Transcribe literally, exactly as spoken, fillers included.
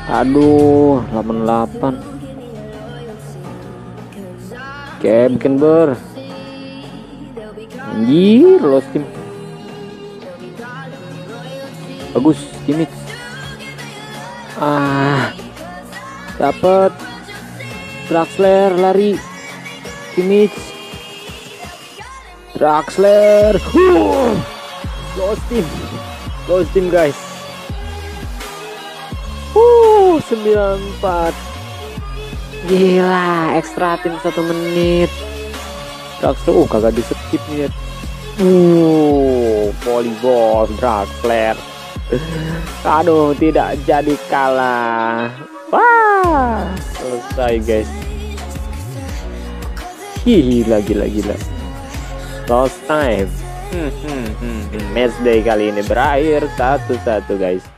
Aduh, delapan delapan. Oke, bikin ber. Anjir, lost team. Bagus, timit. Ah, dapat. Draxler lari. Timit. Draxler. Huh. Lost team. Lost team, guys. Uh, sembilan empat. Gila, ekstra tim satu menit. Draxler, uh kagak di skip nih. Uh, volleyball Draxler. Aduh, tidak jadi kalah. Wah, selesai guys. Gila, gila, gila. Lost time. Hmm, hmm, hmm, hmm. Match day kali ini berakhir satu satu guys.